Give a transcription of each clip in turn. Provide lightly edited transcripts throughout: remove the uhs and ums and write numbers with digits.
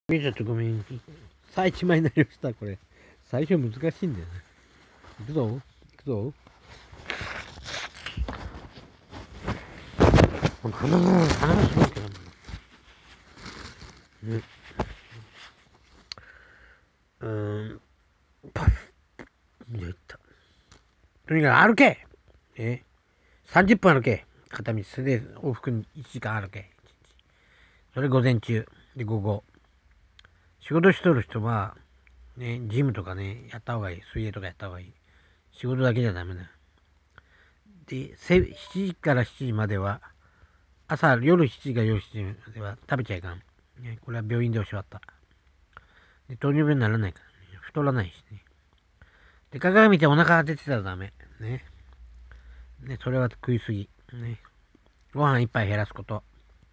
ちょっとごめん。さあ、1枚になりました、これ。最初難しいんだよね。いくぞ。いくぞ。鼻がすごいけどね。パフ。いった。とにかく歩け！30分歩け。片道。それで往復に1時間歩け。それ午前中。で、午後。仕事しとる人は、ね、ジムとかね、やった方がいい。水泳とかやった方がいい。仕事だけじゃダメだ。で、7時から7時までは、夜7時から夜7時までは食べちゃいかん。ね、これは病院で教わった。で、糖尿病にならないからね。太らないしね。で、鏡見てお腹が出てたらダメ。ね。ね、それは食いすぎ。ね。ご飯一杯減らすこと。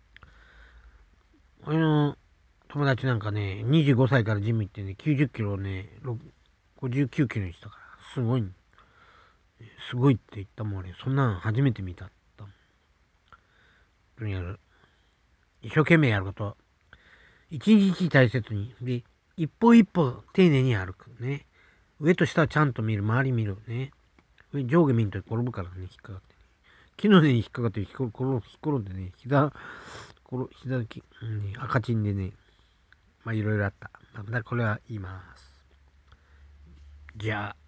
俺の友達なんかね、25歳からジム行ってね、90キロをね、59キロにしたから、すごい。すごいって言ったもん俺。そんなん初めて見たって言ったもん。とにかく、一生懸命やること。一日一日大切に。で、一歩一歩丁寧に歩く。ね。上と下はちゃんと見る。周り見る。ね。上下見ると転ぶからね、引っかかって。木の根に引っかかって転んでね、膝、赤チンでね、まあいろいろあった。またこれは言います。じゃあ。